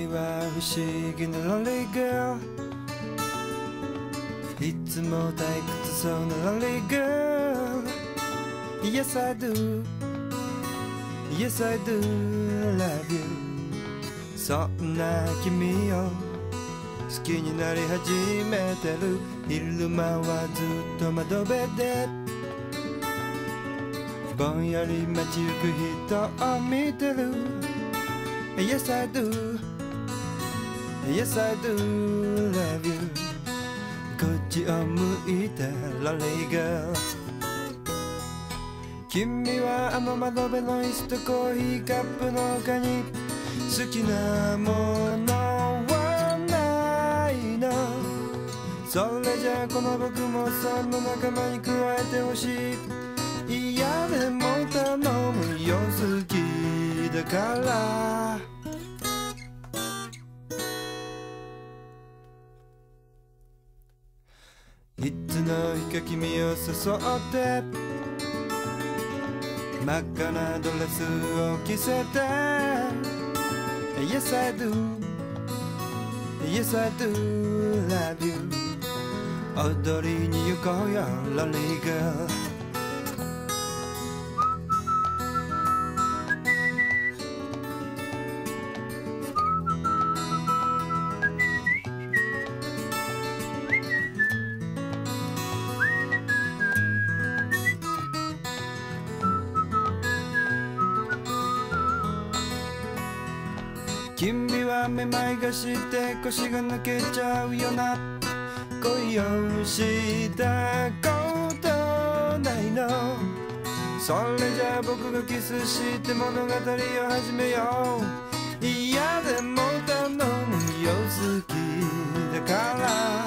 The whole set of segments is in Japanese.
は不思議な Lonely Girl いつも退屈そうな Lonely Girl Yes I do Yes I do love you そんな君を好きになり始めてる昼間はずっと窓辺でぼんやり街行く人を見てる Yes I do Yes I do love you こっちを向いて Lonely Girl 君はあの窓辺の椅子とコーヒーカップの他に好きなものはないのそれじゃあこの僕もその仲間に加えてほしい嫌でも頼むよ好きだからいつの日か君を誘って真っ赤なドレスを着せて Yes I do Yes I do love you 踊りに行こうよ Lonely Girl君はめまいがして腰が抜けちゃうよな恋をしたことないのそれじゃあ僕がキスして物語を始めよう嫌でも頼むよ好きだから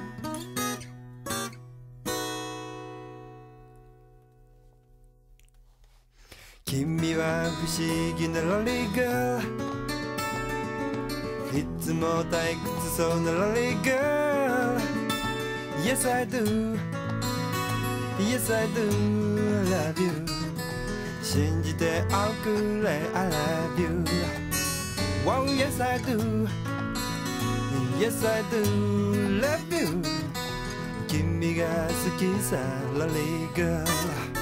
君は不思議な Lonely Girlいつも退屈そうな Lonely Girl Yes I do Yes I do love you 信じておくれ I love you Oh yes I do Yes I do love you 君が好きさ Lonely Girl